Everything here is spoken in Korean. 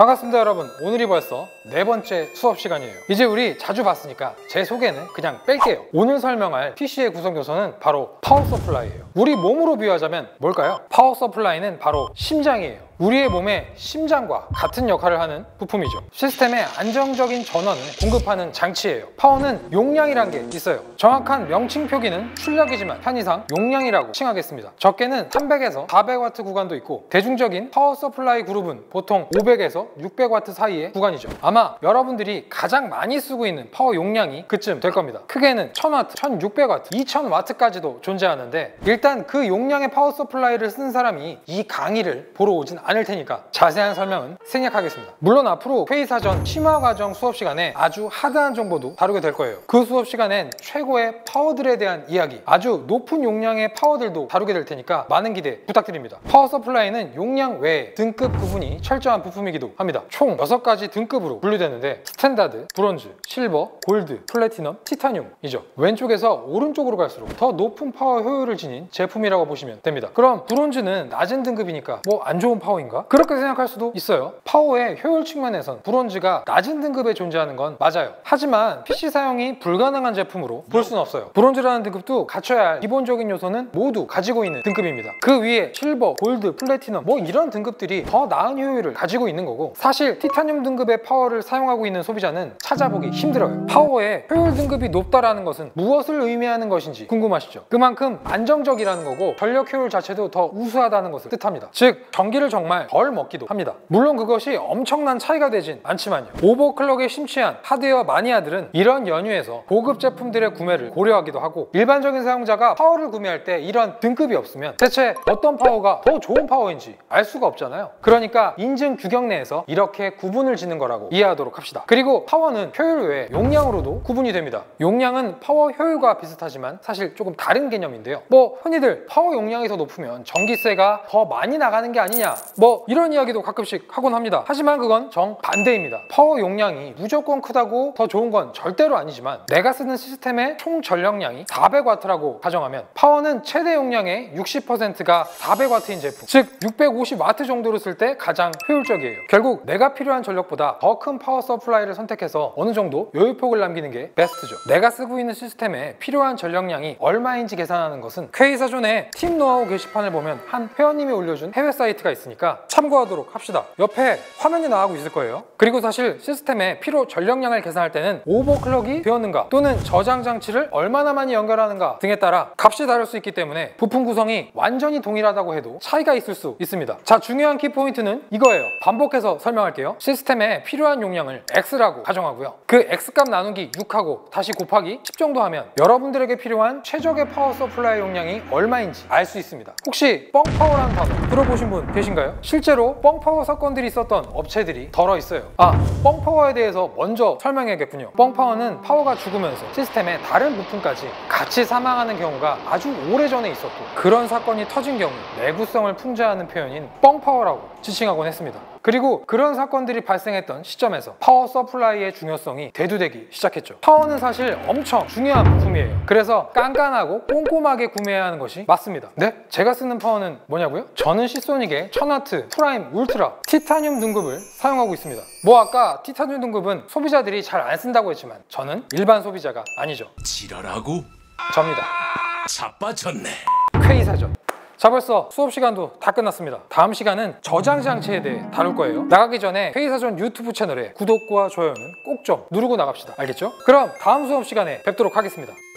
반갑습니다 여러분. 오늘이 벌써 네 번째 수업 시간이에요. 이제 우리 자주 봤으니까 제 소개는 그냥 뺄게요. 오늘 설명할 PC의 구성 요소는 바로 파워 서플라이예요. 우리 몸으로 비유하자면 뭘까요? 파워 서플라이는 바로 심장이에요. 우리의 몸의 심장과 같은 역할을 하는 부품이죠. 시스템에 안정적인 전원을 공급하는 장치예요. 파워는 용량이란 게 있어요. 정확한 명칭 표기는 출력이지만 편의상 용량이라고 칭하겠습니다. 적게는 300에서 400W 구간도 있고 대중적인 파워 서플라이 그룹은 보통 500에서 600W 사이의 구간이죠. 아마 여러분들이 가장 많이 쓰고 있는 파워 용량이 그쯤 될 겁니다. 크게는 1000W, 1600W, 2000W까지도 존재하는데 일단 그 용량의 파워 서플라이를 쓴 사람이 이 강의를 보러 오진 않을 테니까 자세한 설명은 생략하겠습니다. 물론 앞으로 회의사전 심화과정 수업 시간에 아주 하드한 정보도 다루게 될 거예요. 그 수업 시간엔 최고의 파워들에 대한 이야기, 아주 높은 용량의 파워들도 다루게 될 테니까 많은 기대 부탁드립니다. 파워 서플라이는 용량 외에 등급 구분이 철저한 부품이기도 합니다. 총 6가지 등급으로 분류되는데 스탠다드, 브론즈, 실버, 골드, 플래티넘, 티타늄이죠. 왼쪽에서 오른쪽으로 갈수록 더 높은 파워 효율을 지닌 제품이라고 보시면 됩니다. 그럼 브론즈는 낮은 등급이니까 뭐 안 좋은 파워인가? 그렇게 생각할 수도 있어요. 파워의 효율 측면에선 브론즈가 낮은 등급에 존재하는 건 맞아요. 하지만 PC 사용이 불가능한 제품으로 볼 수는 없어요. 브론즈라는 등급도 갖춰야 할 기본적인 요소는 모두 가지고 있는 등급입니다. 그 위에 실버, 골드, 플래티넘 뭐 이런 등급들이 더 나은 효율을 가지고 있는 거고, 사실 티타늄 등급의 파워를 사용하고 있는 소비자는 찾아보기 힘들어요. 파워의 효율 등급이 높다라는 것은 무엇을 의미하는 것인지 궁금하시죠? 그만큼 안정적이라는 거고 전력 효율 자체도 더 우수하다는 것을 뜻합니다. 즉 전기를 정말 덜 먹기도 합니다. 물론 그것이 엄청난 차이가 되진 않지만요. 오버클럭에 심취한 하드웨어 마니아들은 이런 연유에서 고급 제품들의 구매를 고려하기도 하고, 일반적인 사용자가 파워를 구매할 때 이런 등급이 없으면 대체 어떤 파워가 더 좋은 파워인지 알 수가 없잖아요. 그러니까 인증 규격 내에서 이렇게 구분을 짓는 거라고 이해하도록 합시다. 그리고 파워는 효율 외에 용량으로도 구분이 됩니다. 용량은 파워 효율과 비슷하지만 사실 조금 다른 개념인데요. 뭐 흔히들 파워 용량이 더 높으면 전기세가 더 많이 나가는 게 아니냐, 뭐 이런 이야기도 가끔씩 하곤 합니다. 하지만 그건 정반대입니다. 파워 용량이 무조건 크다고 더 좋은 건 절대로 아니지만, 내가 쓰는 시스템의 총 전력량이 400W라고 가정하면 파워는 최대 용량의 60%가 400W인 제품, 즉 650W 정도로 쓸 때 가장 효율적이에요. 결국 내가 필요한 전력보다 더 큰 파워 서플라이를 선택해서 어느 정도 여유폭을 남기는 게 베스트죠. 내가 쓰고 있는 시스템에 필요한 전력량이 얼마인지 계산하는 것은 회의사전에 팀 노하우 게시판을 보면 한 회원님이 올려준 해외 사이트가 있으니까 참고하도록 합시다. 옆에 화면이 나가고 있을 거예요. 그리고 사실 시스템의 필요 전력량을 계산할 때는 오버클럭이 되었는가 또는 저장 장치를 얼마나 많이 연결하는가 등에 따라 값이 다를 수 있기 때문에 부품 구성이 완전히 동일하다고 해도 차이가 있을 수 있습니다. 자, 중요한 키포인트는 이거예요. 반복해서 설명할게요. 시스템에 필요한 용량을 X라고 가정하고요. 그 X값 나누기 6하고 다시 곱하기 10 정도 하면 여러분들에게 필요한 최적의 파워 서플라이 용량이 얼마인지 알 수 있습니다. 혹시 뻥파워라는 단어 들어보신 분 계신가요? 실제로 뻥파워 사건들이 있었던 업체들이 덜어 있어요. 뻥파워에 대해서 먼저 설명해야겠군요. 뻥파워는 파워가 죽으면서 시스템의 다른 부품까지 같이 사망하는 경우가 아주 오래전에 있었고, 그런 사건이 터진 경우 내구성을 풍자하는 표현인 뻥파워라고 지칭하곤 했습니다. 그리고 그런 사건들이 발생했던 시점에서 파워 서플라이의 중요성이 대두되기 시작했죠. 파워는 사실 엄청 중요한 부품이에요. 그래서 깐깐하고 꼼꼼하게 구매해야 하는 것이 맞습니다. 네? 제가 쓰는 파워는 뭐냐고요? 저는 시소닉의 1000W 프라임 울트라 티타늄 등급을 사용하고 있습니다. 뭐 아까 티타늄 등급은 소비자들이 잘 안 쓴다고 했지만 저는 일반 소비자가 아니죠. 지랄하고 접니다. 자빠졌네. 회의사전. 자, 벌써 수업 시간도 다 끝났습니다. 다음 시간은 저장 장치에 대해 다룰 거예요. 나가기 전에 회의사전 유튜브 채널에 구독과 좋아요는 꼭 좀 누르고 나갑시다. 알겠죠? 그럼 다음 수업 시간에 뵙도록 하겠습니다.